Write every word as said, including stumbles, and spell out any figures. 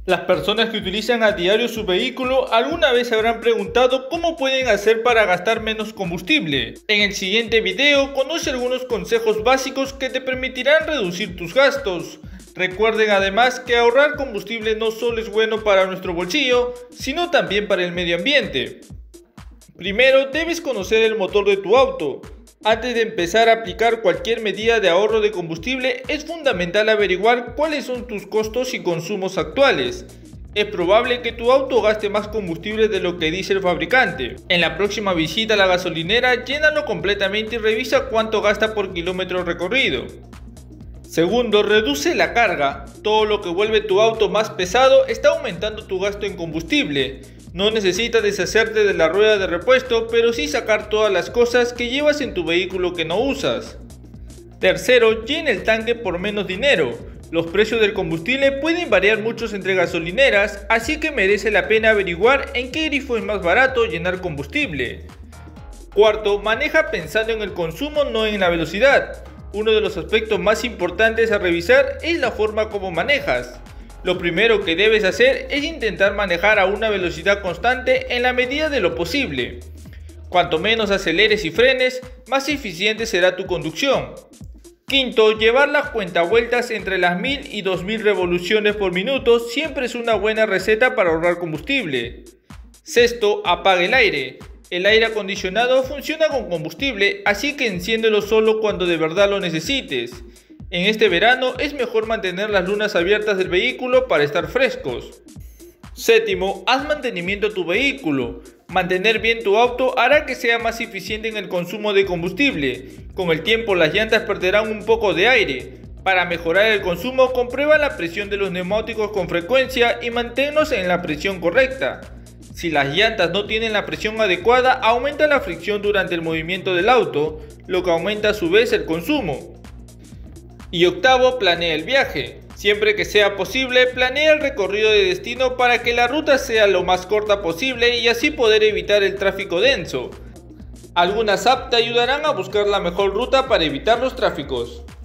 Las personas que utilizan a diario su vehículo alguna vez se habrán preguntado cómo pueden hacer para gastar menos combustible. En el siguiente video conoce algunos consejos básicos que te permitirán reducir tus gastos. Recuerden además que ahorrar combustible no solo es bueno para nuestro bolsillo, sino también para el medio ambiente. Primero debes conocer el motor de tu auto. Antes de empezar a aplicar cualquier medida de ahorro de combustible, es fundamental averiguar cuáles son tus costos y consumos actuales. Es probable que tu auto gaste más combustible de lo que dice el fabricante. En la próxima visita a la gasolinera, llénalo completamente y revisa cuánto gasta por kilómetro recorrido. Segundo, reduce la carga. Todo lo que vuelve tu auto más pesado está aumentando tu gasto en combustible. No necesitas deshacerte de la rueda de repuesto, pero sí sacar todas las cosas que llevas en tu vehículo que no usas. Tercero, llena el tanque por menos dinero. Los precios del combustible pueden variar mucho entre gasolineras, así que merece la pena averiguar en qué grifo es más barato llenar combustible. Cuarto, maneja pensando en el consumo, no en la velocidad. Uno de los aspectos más importantes a revisar es la forma como manejas. Lo primero que debes hacer es intentar manejar a una velocidad constante en la medida de lo posible. Cuanto menos aceleres y frenes, más eficiente será tu conducción. Quinto, llevar la cuentavueltas entre las mil y dos mil revoluciones por minuto siempre es una buena receta para ahorrar combustible. Sexto, apaga el aire. El aire acondicionado funciona con combustible, así que enciéndelo solo cuando de verdad lo necesites. En este verano es mejor mantener las lunas abiertas del vehículo para estar frescos. Séptimo, haz mantenimiento a tu vehículo. Mantener bien tu auto hará que sea más eficiente en el consumo de combustible. Con el tiempo las llantas perderán un poco de aire. Para mejorar el consumo, comprueba la presión de los neumáticos con frecuencia y manténlos en la presión correcta. Si las llantas no tienen la presión adecuada, aumenta la fricción durante el movimiento del auto, lo que aumenta a su vez el consumo. Y octavo, planea el viaje. Siempre que sea posible, planea el recorrido de destino para que la ruta sea lo más corta posible y así poder evitar el tráfico denso. Algunas apps te ayudarán a buscar la mejor ruta para evitar los tráficos.